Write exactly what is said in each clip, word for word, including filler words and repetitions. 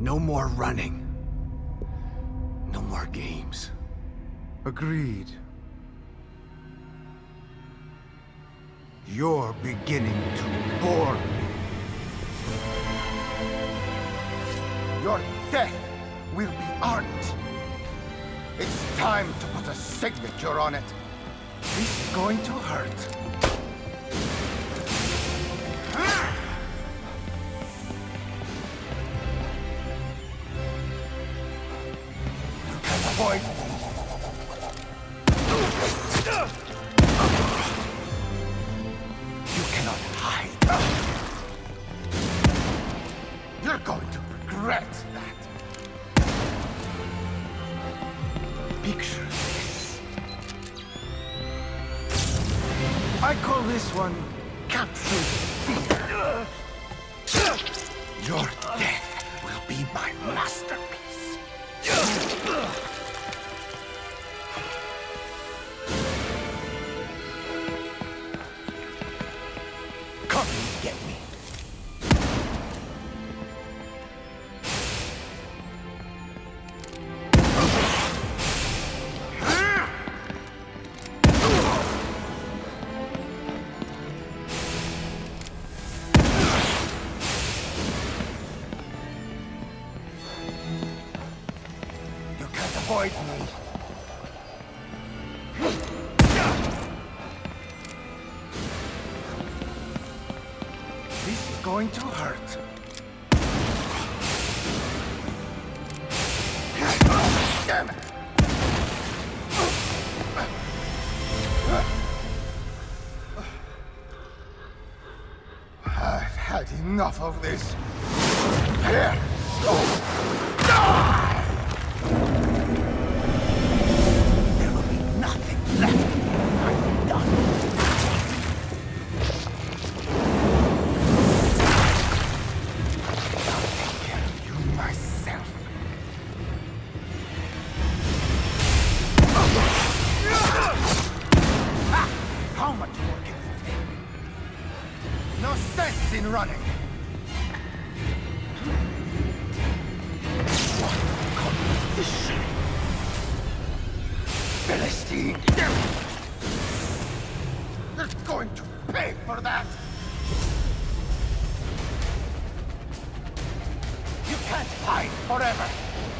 No more running. No more games. Agreed. You're beginning to bore me. Your death will be art. It's time to put a signature on it. This is going to hurt. You can't avoid me. You cannot hide. You're going to regret that. Picture this. I call this one captured fear. Your death will be my masterpiece. Come and get me. Avoid me. This is going to hurt. Damn it! I've had enough of this. Here! Die! Running. What composition? Philistine! You're going to pay for that! You can't hide forever!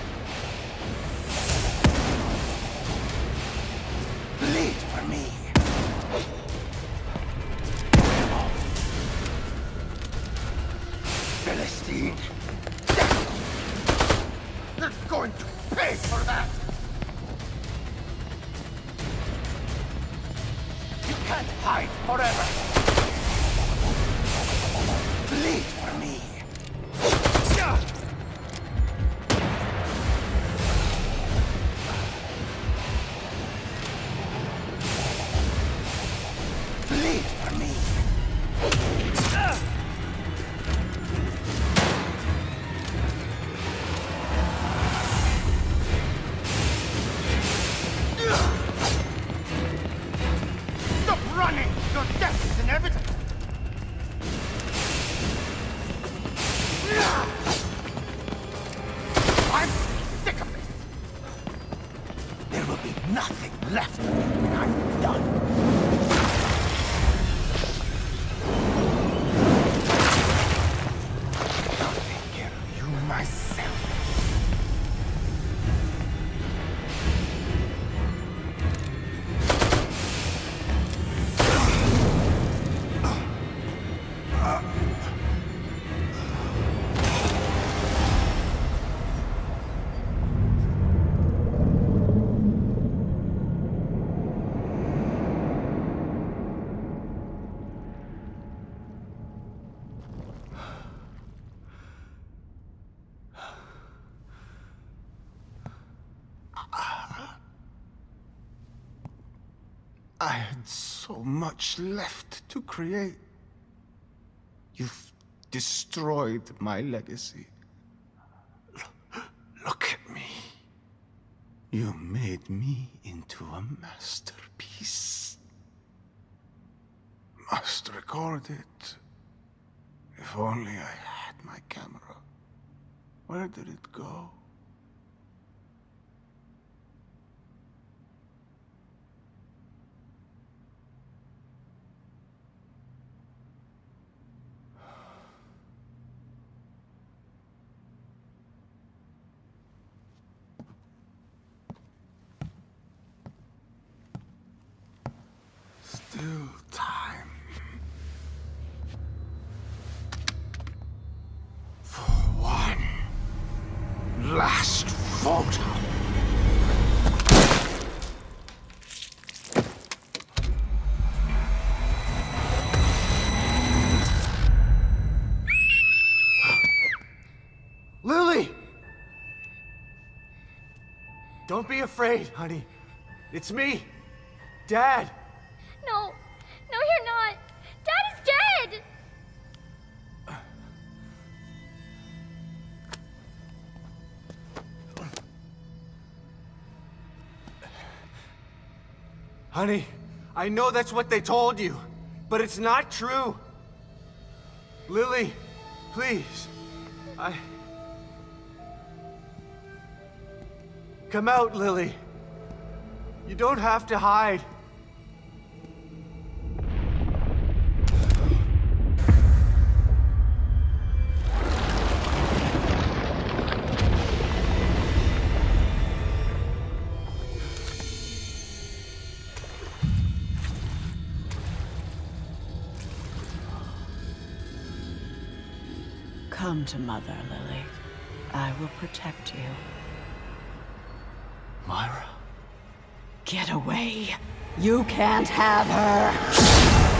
Bleed for me! Philistine! You're going to pay for that! You can't hide forever! Bleed for me! Bleed for me! I had so much left to create. You've destroyed my legacy. L- look at me. You made me into a masterpiece. Must record it. If only I had my camera. Where did it go? Still time. For one last photo. Lily! Don't be afraid, honey. It's me, Dad. No, no, you're not. Dad is dead. Honey, I know that's what they told you, but it's not true. Lily, please. I... Come out, Lily. You don't have to hide. Come to Mother, Lily. I will protect you. Myra? Get away. You can't have her.